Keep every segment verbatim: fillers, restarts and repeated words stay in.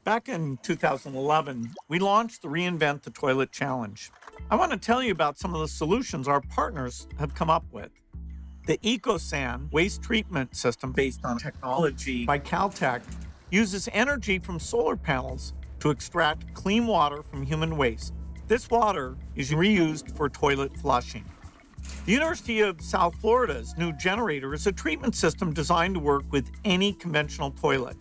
Back in two thousand eleven, we launched the Reinvent the Toilet Challenge. I want to tell you about some of the solutions our partners have come up with. The EcoSan waste treatment system, based on technology by Caltech, uses energy from solar panels to extract clean water from human waste. This water is reused for toilet flushing. The University of South Florida's new generator is a treatment system designed to work with any conventional toilet.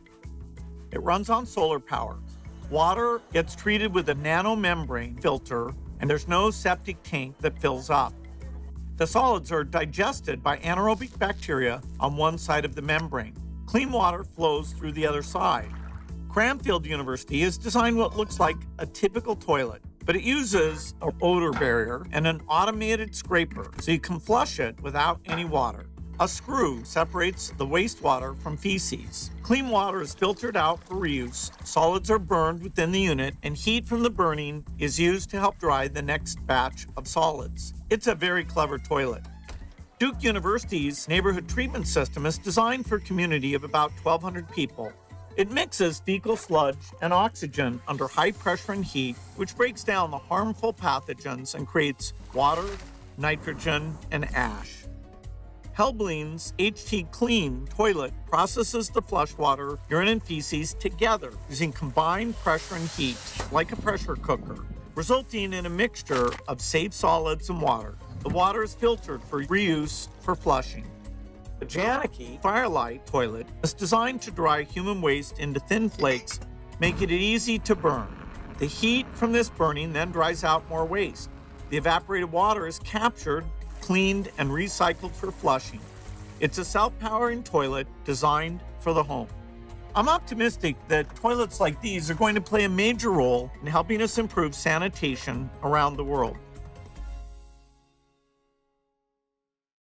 It runs on solar power. Water gets treated with a nanomembrane filter, and there's no septic tank that fills up. The solids are digested by anaerobic bacteria on one side of the membrane. Clean water flows through the other side. Cranfield University has designed what looks like a typical toilet, but it uses an odor barrier and an automated scraper, so you can flush it without any water. A screw separates the wastewater from feces. Clean water is filtered out for reuse, solids are burned within the unit, and heat from the burning is used to help dry the next batch of solids. It's a very clever toilet. Duke University's neighborhood treatment system is designed for a community of about twelve hundred people. It mixes fecal sludge and oxygen under high pressure and heat, which breaks down the harmful pathogens and creates water, nitrogen, and ash. Helbling's H T Clean toilet processes the flush water, urine, and feces together using combined pressure and heat, like a pressure cooker, resulting in a mixture of safe solids and water. The water is filtered for reuse for flushing. The Janicki Firelight toilet is designed to dry human waste into thin flakes, making it easy to burn. The heat from this burning then dries out more waste. The evaporated water is captured, cleaned, and recycled for flushing. It's a self-powering toilet designed for the home. I'm optimistic that toilets like these are going to play a major role in helping us improve sanitation around the world.